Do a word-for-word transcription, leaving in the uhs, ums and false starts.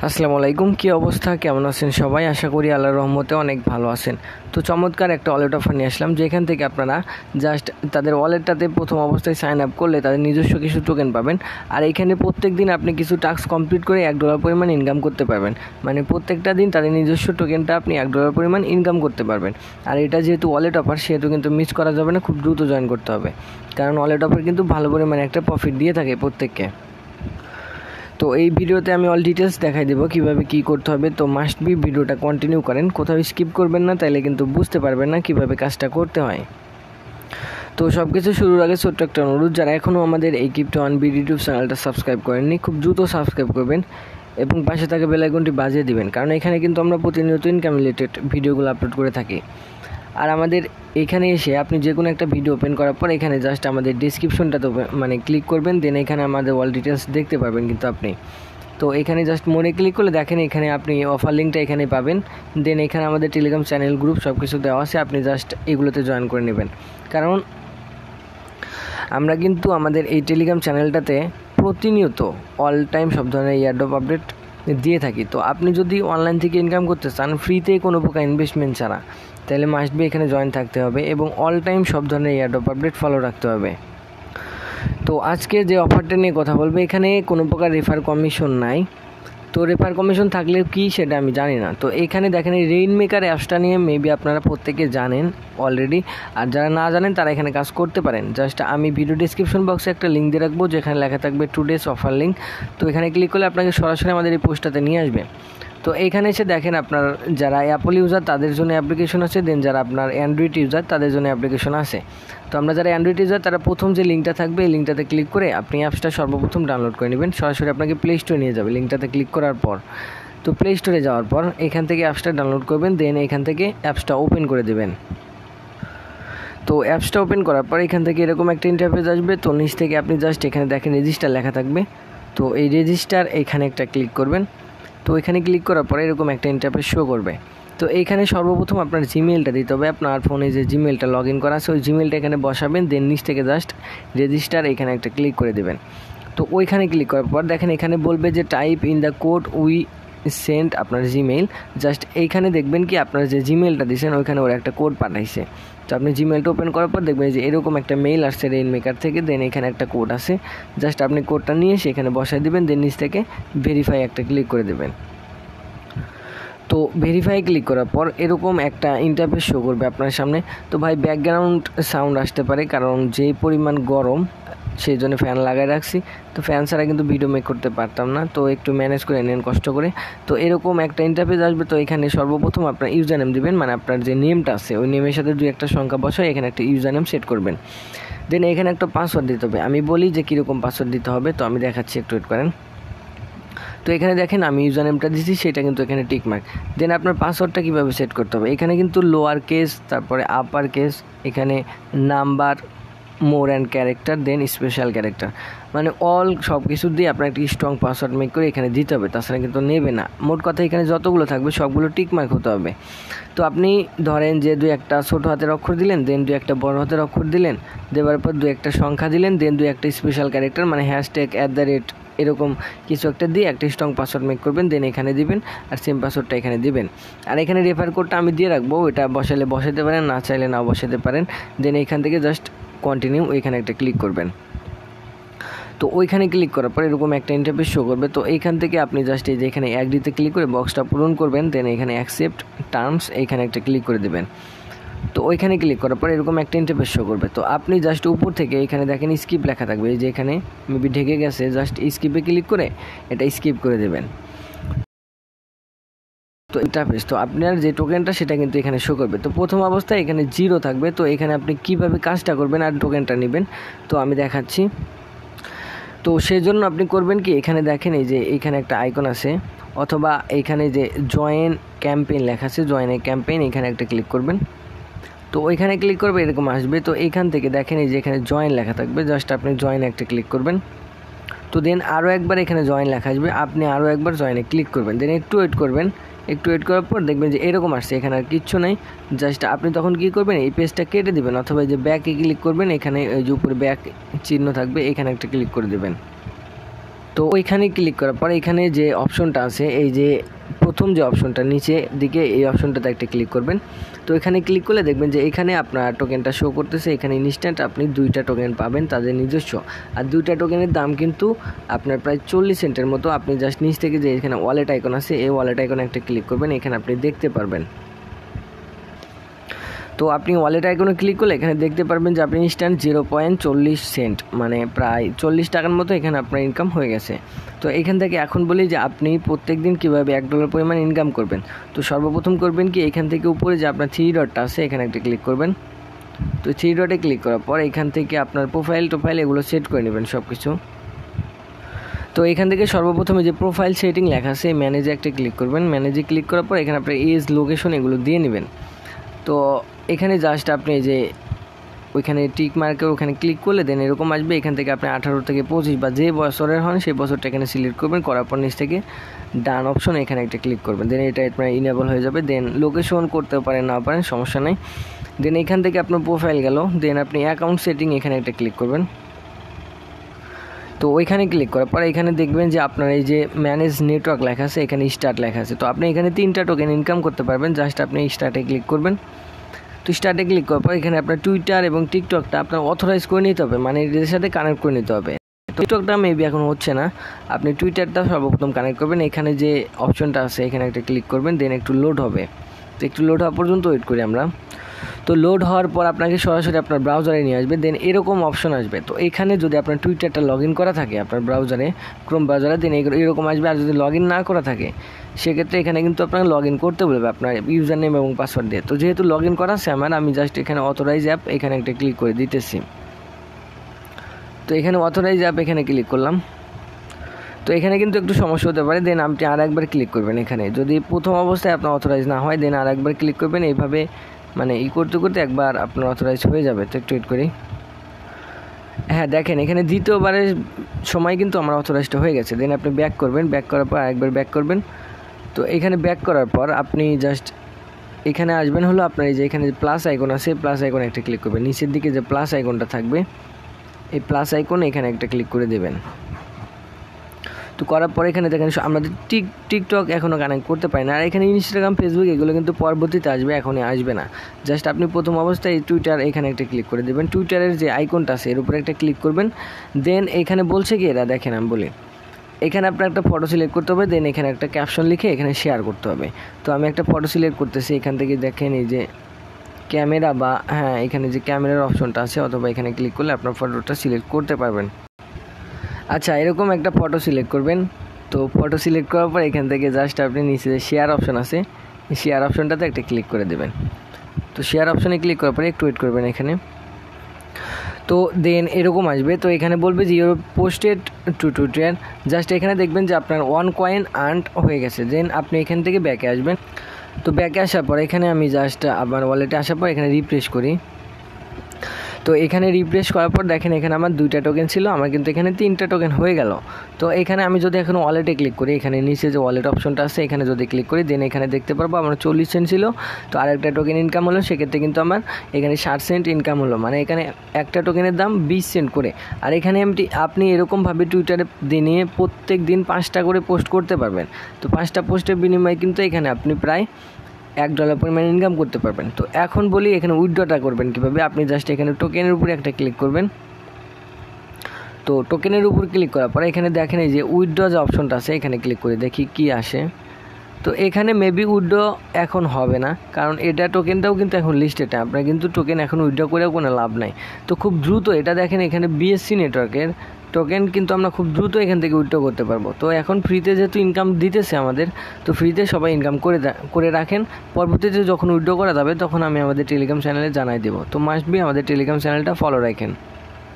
আসসালামু আলাইকুম, কি অবস্থা, কেমন আছেন সবাই? আশা করি আল্লাহর রহমতে অনেক ভালো আছেন। তো চমৎকার একটা ওয়ালেট অফার নিয়ে আসলাম, যেখান থেকে আপনারা জাস্ট তাদের ওয়ালেটটাতে প্রথম অবস্থায় সাইন আপ করলে তাদের নিজস্ব কিছু টোকেন পাবেন। আর এখানে প্রত্যেক দিন আপনি কিছু টাস্ক কমপ্লিট করে এক ডলার পরিমাণ ইনকাম করতে পারবেন। মানে প্রত্যেকটা দিন তাদের নিজস্ব টোকেনটা আপনি এক ডলার পরিমাণ ইনকাম করতে পারবেন। আর এটা যেহেতু ওয়ালেট অফার, সেহেতু কিন্তু মিস করা যাবে না, খুব দ্রুত জয়েন করতে হবে, কারণ ওয়ালেট অফার কিন্তু ভালো পরিমাণে একটা প্রফিট দিয়ে থাকে প্রত্যেককে। তো এই ভিডিওতে আমি অল ডিটেলস দেখাই দেবো কীভাবে কী করতে হবে। তো মাস্ট বি ভিডিওটা কন্টিনিউ করেন, কোথাও স্কিপ করবেন না, তাইলে কিন্তু বুঝতে পারবেন না কীভাবে কাজটা করতে হয়। তো সব কিছু শুরুর আগে ছোট্ট একটা অনুরোধ, যারা এখনও আমাদের এই ক্রিপ্টো ওয়ান বি ইউটিউব চ্যানেলটা সাবস্ক্রাইব করেননি, খুব দ্রুত সাবস্ক্রাইব করবেন এবং পাশে থাকা বেল আইকনটি বাজিয়ে দিবেন, কারণ এখানে কিন্তু আমরা প্রতিনিয়ত ইনকাম রিলেটেড ভিডিওগুলো আপলোড করে থাকি। আর আমাদের এখানে এসে আপনি যে কোনো একটা ভিডিও ওপেন করার পর এখানে জাস্ট আমাদের ডিসক্রিপশনটাতে মানে ক্লিক করবেন, দেন এখানে আমাদের অল ডিটেলস দেখতে পারবেন কিন্তু আপনি। তো এখানে জাস্ট মোড়ে ক্লিক করলে দেখেন এখানে আপনি অফার লিঙ্কটা এখানে পাবেন। দেন এখানে আমাদের টেলিগ্রাম চ্যানেল, গ্রুপ সব কিছু দেওয়া আছে, আপনি জাস্ট এগুলোতে জয়েন করে নেবেন। কারণ আমরা কিন্তু আমাদের এই টেলিগ্রাম চ্যানেলটাতে প্রতিনিয়ত অল টাইম সব ধরনের এয়ারড্রপ আপডেট দিয়ে থাকি। তো আপনি যদি অনলাইন থেকে ইনকাম করতে চান ফ্রিতে, কোনো প্রকার ইনভেস্টমেন্ট ছাড়া, তাহলে মাস্ট বি এখানে জয়েন থাকতে হবে এবং অল টাইম সব ধরনের এয়ারড্রপ আপডেট ফলো রাখতে হবে। তো আজকে যে অফারটা নিয়ে কথা বলবো, এখানে কোনো প্রকার রেফার কমিশন নাই। তো রেফার কমিশন থাকলে কি সেটা আমি জানি না। তো এখানে দেখেন এই রেইন মেকার অ্যাপসটা নিয়ে মেবি আপনারা প্রত্যেকে জানেন অলরেডি, আর যারা না জানেন তারা এখানে কাজ করতে পারেন। জাস্ট আমি ভিডিও ডিসক্রিপশন বক্সে একটা লিঙ্ক দিয়ে রাখবো, যেখানে লেখা থাকবে টু ডেজ অফার লিঙ্ক। তো এখানে ক্লিক করলে আপনাকে সরাসরি আমাদের এই পোস্টটাতে নিয়ে আসবে। তো এইখানে এসে দেখেন আপনার যারা অ্যাপল ইউজার তাদের জন্য অ্যাপ্লিকেশন আছে, দেন যারা আপনার অ্যান্ড্রয়েড ইউজার তাদের জন্য অ্যাপ্লিকেশন আছে। তো আমরা যারা অ্যান্ড্রয়েড ইউজার তারা প্রথম যে লিঙ্কটা থাকবে এই লিঙ্কটাতে ক্লিক করে আপনি অ্যাপসটা সর্বপ্রথম ডাউনলোড করে নেবেন। সরাসরি আপনাকে প্লে স্টোরে নিয়ে যাবে লিঙ্কটাতে ক্লিক করার পর। তো প্লে স্টোরে যাওয়ার পর এখান থেকে অ্যাপসটা ডাউনলোড করবেন, দেন এখান থেকে অ্যাপসটা ওপেন করে দেবেন। তো অ্যাপসটা ওপেন করার পর এখান থেকে এরকম একটা ইন্টারফেস আসবে। তো নিচ থেকে আপনি জাস্ট এখানে দেখেন রেজিস্টার লেখা থাকবে। তো এই রেজিস্টার এখানে একটা ক্লিক করবেন। তো এখানে ক্লিক করার পরে এরকম একটা ইন্টারফেস শো করবে। তো এইখানে সর্বপ্রথম আপনার জিমেলটা দিতে হবে। আপনার ফোনে যে জিমেলটা লগ ইন করা আছে ওই জিমেলটা এখানে বসাবেন, দেন নিচ থেকে জাস্ট রেজিস্টার এখানে একটা ক্লিক করে দেবেন। তো ওইখানে ক্লিক করার পর দেখেন এখানে বলবে যে type in the code we send আপনার জিমেইল। জাস্ট এইখানে দেখবেন কি আপনার যে জিমেলটা দিয়েছেন ওইখানে ওরা একটা কোড পাঠাইছে। তো আপনি জিমেলটা ওপেন করার পর দেখবেন যে এরকম একটা মেইল আসছে রেইন মেকার থেকে, দেন এখানে একটা কোড আছে। জাস্ট আপনি কোডটা নিয়ে সেখানে বসাই দেবেন, দেন নিচ থেকে ভেরিফাই একটা ক্লিক করে দেবেন। তো ভেরিফাই ক্লিক করার পর এরকম একটা ইন্টারফেস শো করবে আপনার সামনে। তো ভাই ব্যাকগ্রাউন্ড সাউন্ড আসতে পারে, কারণ যেই পরিমাণ গরম সেই জন্য ফ্যান লাগাই রাখছি। তো ফ্যান ছাড়া কিন্তু ভিডিও মেক করতে পারতাম না, তো একটু ম্যানেজ করে নেন কষ্ট করে। তো এরকম একটা ইন্টারফেস আসবে। তো এখানে সর্বপ্রথম আপনার ইউজার নেম দেবেন, মানে আপনার যে নেমটা আছে ওই নেমের সাথে দুই একটা সংখ্যা বসায় এখানে একটা ইউজার নেম সেট করবেন। দেন এখানে একটা পাসওয়ার্ড দিতে হবে। আমি বলি যে কীরকম পাসওয়ার্ড দিতে হবে, তো আমি দেখাচ্ছি, একটু ওয়েট করেন। তো এখানে দেখেন আমি ইউজার নেমটা দিচ্ছি, সেটা কিন্তু এখানে টিক মার্ক। দেন আপনার পাসওয়ার্ডটা কীভাবে সেট করতে হবে, এখানে কিন্তু লোয়ার কেস, তারপরে আপার কেস, এখানে number, more and character, then special character, মানে অল সব কিছু দিয়ে আপনার একটি স্ট্রং পাসওয়ার্ড মেক করে এখানে দিতে হবে, তাছাড়া কিন্তু নেবে না। মোট কথা এখানে যতগুলো থাকবে সবগুলো টিক মার্ক হতে হবে। তো আপনি ধরেন যে দুই একটা ছোটো হাতের অক্ষর দিলেন, দেন দুই একটা বড় হাতের অক্ষর দিলেন, দেওয়ার পর দুই একটা সংখ্যা দিলেন, দেন দুই একটা স্পেশাল ক্যারেক্টার মানে হ্যাশট্যাগ অ্যাট দ্য রেট এরকম কিছু একটা দিয়ে একটা স্ট্রং পাসওয়ার্ড মেক করবেন, দেন এখানে দিবেন আর সেম পাসওয়ার্ডটা এখানে দিবেন। আর এখানে রেফার কোডটা আমি দিয়ে রাখবো, ওইটা বসালে বসাতে পারেন, না চাইলে নাও বসাতে পারেন। দেন এখান থেকে জাস্ট কন্টিনিউ ওইখানে একটা ক্লিক করবেন। তো ওইখানে ক্লিক করার পর এরকম একটা ইন্টারফেস শো করবে। তো এইখান থেকে আপনি জাস্ট এই যে এখানে অ্যাগ্রিতে ক্লিক করে বক্সটা পূরণ করবেন, দেন এখানে অ্যাকসেপ্ট টার্মস এইখানে একটা ক্লিক করে দেবেন। তো ওইখানে ক্লিক করার পর এরকম একটা ইন্টারফেস শো করবে। তো আপনি জাস্ট উপর থেকে এখানে দেখেন স্কিপ লেখা থাকবে, এই যে এখানে মেবি ঢেকে গেছে, জাস্ট স্কিপে ক্লিক করে এটা স্কিপ করে দেবেন। তো ইন্টারফেস, তো আপনার যে টোকেনটা সেটা কিন্তু এখানে শো করবে। তো প্রথম অবস্থায় এখানে জিরো থাকবে। তো এখানে আপনি কিভাবে কাজটা করবেন আর টোকেনটা নেবেন তো আমি দেখাচ্ছি। তো সেই জন্য আপনি করবেন কি, এখানে দেখেন এই যে এখানে একটা আইকন আছে, অথবা এখানে যে জয়েন ক্যাম্পেইন লেখা আছে, জয়েন এ ক্যাম্পেইন এখানে একটা ক্লিক করবেন। তো ওইখানে ক্লিক করবে এরকম আসবে। তো এইখান থেকে দেখেন এই যে এখানে জয়েন লেখা থাকবে, জাস্ট আপনি জয়েন একটা ক্লিক করবেন। তো দেন আরও একবার এখানে জয়েন লেখা আসবে, আপনি আরও একবার জয়েনে ক্লিক করবেন, দেন একটু ওয়েট করবেন। একটু ওয়েট করার পর দেখবেন যে এরকম আসছে, এখানে আর কিচ্ছু নেই। জাস্ট আপনি তখন কী করবেন, এই পেজটা কেটে দেবেন, অথবা এই যে ব্যাকে ক্লিক করবেন, এখানে ওই যে উপরে ব্যাক চিহ্ন থাকবে এখানে একটা ক্লিক করে দেবেন। তো ওইখানে ক্লিক করার পর এখানে যে অপশনটা আছে, এই যে প্রথম যে অপশনটা নিচে দিকে, এই অপশনটাতে একটা ক্লিক করবেন। তো এখানে ক্লিক করলে দেখবেন যে এখানে আপনার টোকেনটা শো করতেছে। এখানে ইনস্ট্যান্ট আপনি দুইটা টোকেন পাবেন তাদের নিজস্ব, আর দুইটা টোকেনের দাম কিন্তু আপনার প্রায় চল্লিশ সেন্টের মতো। আপনি জাস্ট নিচ থেকে যে এখানে ওয়ালেট আইকন আছে, এই ওয়ালেট আইকনে একটা ক্লিক করবেন, এখানে আপনি দেখতে পারবেন। তো আপনি ওয়ালেট আইকনে ক্লিক করলে এখানে দেখতে পারবেন যে আপনি ইনস্ট্যান্ট জিরো পয়েন্ট চল্লিশ সেন্ট মানে প্রায় চল্লিশ টাকার মতো এখানে আপনার ইনকাম হয়ে গেছে। তো এখান থেকে এখন বলি যে আপনি প্রত্যেক দিন কীভাবে এক ডলার পরিমাণ ইনকাম করবেন। তো সর্বপ্রথম করবেন কি, এখান থেকে উপরে যে আপনার থ্রি ডটটা আছে এখানে একটা ক্লিক করবেন। তো থ্রি ডটে ক্লিক করার পর এখান থেকে আপনার প্রোফাইল টোফাইল এগুলো সেট করে নেবেন সব কিছু। তো এখান থেকে সর্বপ্রথমে যে প্রোফাইল সেটিং লেখা আছে ম্যানেজে একটা ক্লিক করবেন। ম্যানেজে ক্লিক করার পর এখানে আপনার এজ লোকেশন এগুলো দিয়ে নেবেন। তো এখানে জাস্ট আপনি যে ওইখানে টিক মার্কের ওখানে ক্লিক করলে দেন এরকম আসবে। এখান থেকে আপনি আঠারো থেকে পঁচিশ বা যে বছরের হন সেই বছরটা এখানে সিলেক্ট করবেন। করার পর নিচ থেকে ডান অপশন এখানে একটা ক্লিক করবেন। দেন এটা আপনার ইনেবল হয়ে যাবে। দেন লোকেশন করতে পারেন না পারেন সমস্যা নেই। দেন এখান থেকে আপনার প্রোফাইল গেল। দেন আপনি অ্যাকাউন্ট সেটিং এখানে একটা ক্লিক করবেন। তো ওইখানে ক্লিক করার পর এখানে দেখবেন যে আপনার এই যে ম্যানেজ নেটওয়ার্ক লেখা আছে, এখানে স্টার্ট লেখা আছে। তো আপনি এখানে তিনটা টোকেন ইনকাম করতে পারবেন। জাস্ট আপনি স্টার্টে ক্লিক করবেন। তো স্টার্টে ক্লিক করার পর এখানে আপনার টুইটার এবং টিকটকটা আপনার অথরাইজ করে নিতে হবে, মানে এদের সাথে কানেক্ট করে নিতে হবে। টিকটকটা মেবি এখন হচ্ছে না, আপনি টুইটারটা সর্বপ্রথম কানেক্ট করবেন। এখানে যে অপশনটা আছে এখানে একটা ক্লিক করবেন। দেন একটু লোড হবে। তো একটু লোড হওয়া পর্যন্ত ওয়েট করি আমরা। তো লোড হওয়ার পর আপনাকে সরাসরি আপনার ব্রাউজারে নিয়ে আসবে। দেন এরকম অপশন আসবে। তো এখানে যদি আপনার টুইটারটা লগ ইন করা থাকে আপনার ব্রাউজারে, ক্রোম ব্রাউজারে, দেন এরকম আসবে। আর যদি লগ ইন না করা থাকে সেক্ষেত্রে এখানে কিন্তু আপনাকে লগ ইন করতে বলবে আপনার ইউজার নেম এবং পাসওয়ার্ড দিয়ে। তো যেহেতু লগ ইন করা আছে আমার, আমি জাস্ট এখানে অথরাইজ অ্যাপ এখানে একটা ক্লিক করে দিতেছি। তো এখানে অথরাইজ অ্যাপ এখানে ক্লিক করলাম। তো এখানে কিন্তু একটু সমস্যা হতে পারে। দেন আপনি আর একবার ক্লিক করবেন। এখানে যদি প্রথম অবস্থায় আপনার অথরাইজ না হয় দেন আর একবার ক্লিক করবেন। এইভাবে মানে ই করতে করতে একবার আপনার অথরাইজ হয়ে যাবে। তো একটু ওয়েট করি। হ্যাঁ দেখেন এখানে দ্বিতীয়বারের সময় কিন্তু আমার অথরাইজটা হয়ে গেছে। দেন আপনি ব্যাক করবেন। ব্যাক করার পর আরেকবার ব্যাক করবেন। তো এখানে ব্যাক করার পর আপনি জাস্ট এখানে আসবেন হলো আপনার এই যে এখানে যে প্লাস আইকন আছে, প্লাস আইকনে একটা ক্লিক করবেন। নিচের দিকে যে প্লাস আইকনটা থাকবে এই প্লাস আইকন এখানে একটা ক্লিক করে দেবেন। তো করার পরে এখানে দেখেন আমাদের টিক টিকটক এখনও কানেক্ট করতে পারি না। আর এখানে ইনস্টাগ্রাম ফেসবুক এগুলো কিন্তু পরবর্তীতে আসবে, এখনই আসবে না। জাস্ট আপনি প্রথম অবস্থায় টুইটার এখানে একটা ক্লিক করে দেবেন। টুইটারের যে আইকনটা আছে এর উপরে একটা ক্লিক করবেন। দেন এখানে বলছে কি এরা দেখেন আমি বলি, এখানে আপনার একটা ফটো সিলেক্ট করতে হবে। দেন এখানে একটা ক্যাপশন লিখে এখানে শেয়ার করতে হবে। তো আমি একটা ফটো সিলেক্ট করতেছি। এখান থেকে দেখেন এই যে ক্যামেরা বা হ্যাঁ এখানে যে ক্যামেরার অপশনটা আছে, অথবা এখানে ক্লিক করলে আপনার ফটোটা সিলেক্ট করতে পারবেন। আচ্ছা এরকম একটা ফটো সিলেক্ট করবেন। তো ফটো সিলেক্ট করার পর এখান থেকে জাস্ট আপনি নিচে যে শেয়ার অপশন আছে শেয়ার অপশনটাতে একটা ক্লিক করে দেবেন। তো শেয়ার অপশনে ক্লিক করার পরে একটু ওয়েট করবেন এখানে। তো দেন এরকম আসবে। তো এখানে বলবে যে your posted to Twitter, just এখানে দেখবেন যে আপনার ওয়ান কয়েন আর্নড হয়ে গেছে। দেন আপনি এখান থেকে ব্যাকে আসবেন। তো ব্যাকে আসার পর এখানে আমি জাস্ট আমার ওয়ালেটে আসার পর এখানে রিফ্রেশ করি। তো এখানে রিফ্রেশ করার পর দেখেন এখানে আমার দুইটা টোকেন ছিল, আমার কিন্তু এখানে তিনটা টোকেন হয়ে গেল। তো এখানে আমি যদি এখন ওয়ালেটে ক্লিক করি, এখানে নিচে যে ওয়ালেট অপশনটা আছে এখানে যদি ক্লিক করি, দেন এখানে দেখতে পারবো আমার চল্লিশ সেন্ট ছিল। তো আরেকটা টোকেন ইনকাম হলো, সেক্ষেত্রে কিন্তু আমার এখানে ষাট সেন্ট ইনকাম হলো, মানে এখানে একটা টোকেনের দাম বিশ সেন্ট করে। আর এখানে এমটি আপনি এরকমভাবে টুইটারে দিনে প্রত্যেক দিন পাঁচটা করে পোস্ট করতে পারবেন। তো পাঁচটা পোস্টের বিনিময়ে কিন্তু এখানে আপনি প্রায় এক ডলার পরিমাণ ইনকাম করতে পারবেন। তো এখন বলি এখানে উইথড্রটা করবেন কীভাবে। আপনি জাস্ট এখানে টোকেনের উপরে একটা ক্লিক করবেন। তো টোকেনের উপর ক্লিক করার পরে এখানে দেখেন এই যে উইথড্র যে অপশনটা আছে এখানে ক্লিক করে দেখি কি আসে। তো এখানে মেবি উইথড্র এখন হবে না, কারণ এটা টোকেনটাও কিন্তু এখন লিস্টেড, আপনার কিন্তু টোকেন এখন উইথড্র করেও কোনো লাভ নাই। তো খুব দ্রুত এটা দেখেন এখানে বিএসসি নেটওয়ার্কের টোকেন কিন্তু আমরা খুব দ্রুত এখান থেকে উইথড্র করতে পারবো। তো এখন ফ্রিতে যেহেতু ইনকাম দিতেছে আমাদের, তো ফ্রিতে সবাই ইনকাম করে করে রাখেন। পরবর্তীতে যখন উইথড্র করা যাবে তখন আমি আমাদের টেলিগ্রাম চ্যানেলে জানাই দেবো। তো মাস্ট বি আমাদের টেলিগ্রাম চ্যানেলটা ফলো রাখেন।